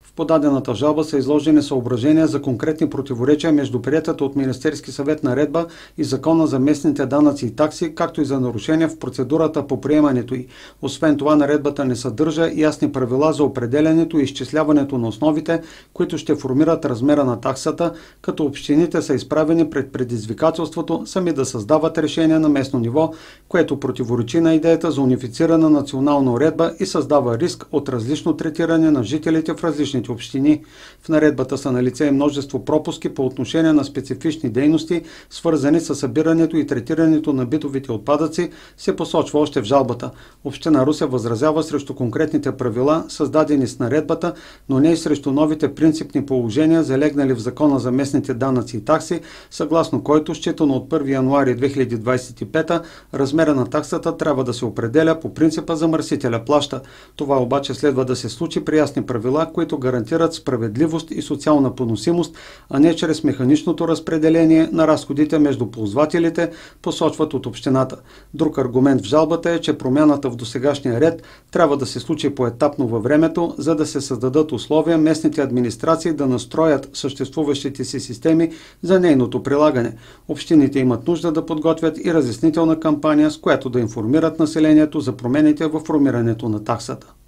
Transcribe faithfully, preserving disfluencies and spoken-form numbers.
В подадената жалба са изложени съображения за конкретни противоречия между приетата от Министерски съвет наредба и Закона за местните данъци и такси, както и за нарушения в процедурата по приемането й. Освен това, наредбата не съдържа ясни правила за определянето и изчисляването на основите, които ще формират размера на таксата, като общините са изправени пред предизвикателството сами да създават решения на местно ниво, което противоречи на идеята за унифицирана национална уредба и създава риск от различно третиране на жителите в различните общини. В наредбата са налице и множество пропуски по отношение на специфични дейности, свързани с събирането и третирането на битовите отпадъци, се посочва още в жалбата. Община Русе възразява срещу конкретните правила, създадени с наредбата, но не и срещу новите принципни положения, залегнали в Закона за местните данъци и такси, съгласно който, считано от първи януари две хиляди двадесет и пета, размера на таксата трябва да се определя по принципа замърсителя плаща. Това обаче следва да се случи при ясни правила, които гарантират справедливост и социална поносимост, а не чрез механичното разпределение на разходите между ползвателите, посочват от общината. Друг аргумент в жалбата е, че промяната в досегашния ред трябва да се случи поетапно във времето, за да се създадат условия местните администрации да настроят съществуващите си системи за нейното прилагане. Общините имат нужда да подготвят и разяснителна кампания, с която да информират населението за промените в формирането на таксата.